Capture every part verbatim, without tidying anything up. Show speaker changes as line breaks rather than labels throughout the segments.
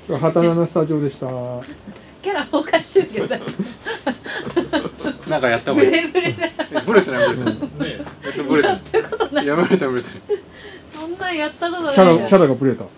畑菜スタジオでした。
キャラ崩壊してるけど大丈
夫。なんかやった方がいい。
ブレブレ
ブレてないブレてない。ねえ、やつブレてない。
やったことない。
やめれたブレてない。
そんなんやったことない。
キャラキャラがブレた。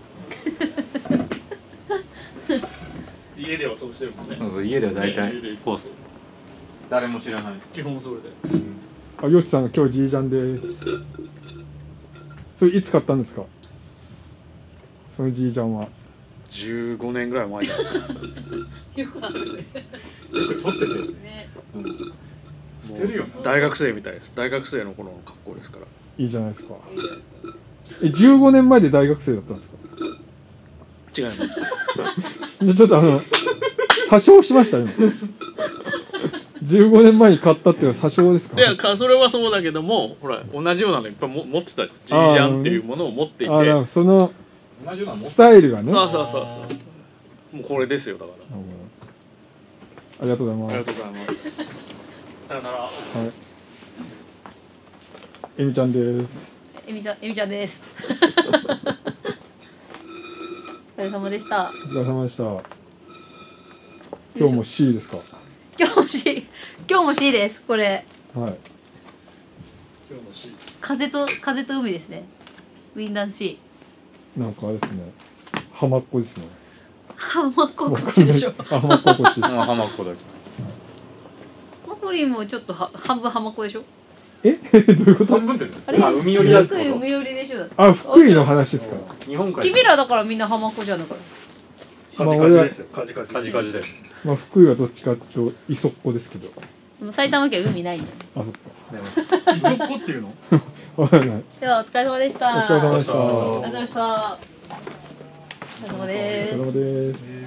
家ではそうしてるもんね。
そうそう家では大体コース。誰も知らない。
基本それで。
あ、よちさんが今日ジージャンです。それいつ買ったんですか？そのジージャンは。
じゅうごねんぐらい前だ。
よくあるね。
よく撮っててる
ね。
捨てるよ。
大学生みたいです。大学生の頃の格好ですから。
いいじゃないですか。え、じゅうごねんまえで大学生だったんですか？
違います。
でちょっとあの詐称しました今。じゅうごねんまえに買ったっていうのは詐称ですか？
いやかそれはそうだけども、ほら同じようなのいっぱいも持ってたじゃん。ジージャンっていうものを持っていて。
ああ、そのスタイルがね。
そうそうそうそう。もうこれですよだから。
ありがとうございます。
ありがとうございます。さよなら。はい。
えみちゃんです。
えみちゃん、えみちゃんです。お疲れ様でした。
お疲れ様でした。今日も C ですか？
今日も C、今日も C です。これ。
はい。
今日も C。
風と風と海ですね。ウィンダン C。
なんかあれですね。浜っ子ですね。
浜っ子こっちでしょ。
あ、浜っ子こっちです。
浜っ子だけど。
マコリンもちょっとは半分浜っ子でしょ。
え、どういうこと？
半分って
あれ？
あ、海寄りだってこと。
福井海寄りでしょ。
あ、福井の話ですか。
日本海。
君らだからみんな浜っ子じゃんだから。
カジカジですよ。カジカジ。
カジカジで。
まあ福井はどっちかっていうと磯っ子ですけど。
でも埼玉県海ないんだよ。
あ、そっか。
磯っ子っていうの？
わかんない。
ではお疲れ様でした。
お疲れ様でした。
お疲れ様でした。お疲れ様です。
お疲れ様です。